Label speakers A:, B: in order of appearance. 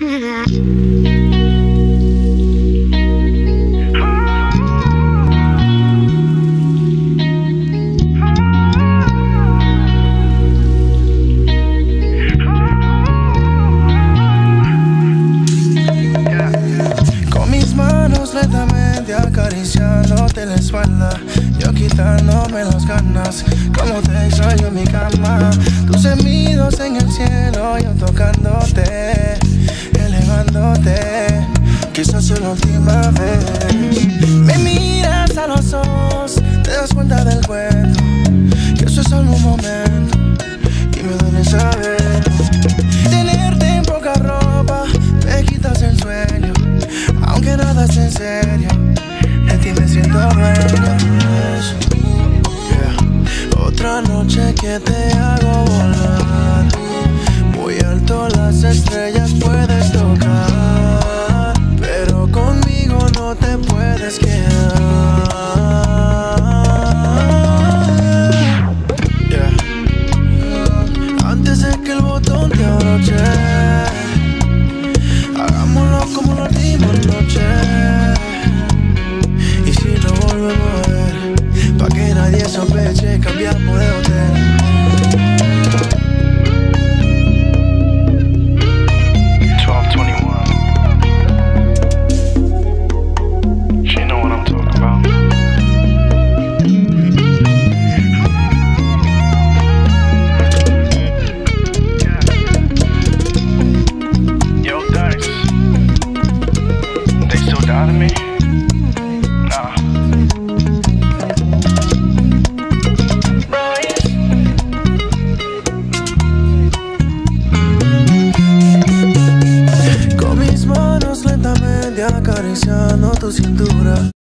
A: Con mis manos lentamente acariciándote la espalda, yo quitándome las ganas, como te extraño en mi cama. Tus gemidos en el cielo, yo tocándote, elevándote, quizás es la última vez. Me miras a los ojos, te das cuenta del cuento, que eso es solo un momento, y me duele saber. Tenerte en poca ropa, me quitas el sueño, aunque nada es en serio, de ti me siento dueño. Otra noche que te hago volar, muy alto las estrellas puedes tocar, pero conmigo no te puedes quedar. Antes de que el botón te abroche, hagámoslo como lo dimos anoche. Y si no volvemos a ver, pa' que nadie sospeche, cambiamos de hotel. Acariciando tu cintura.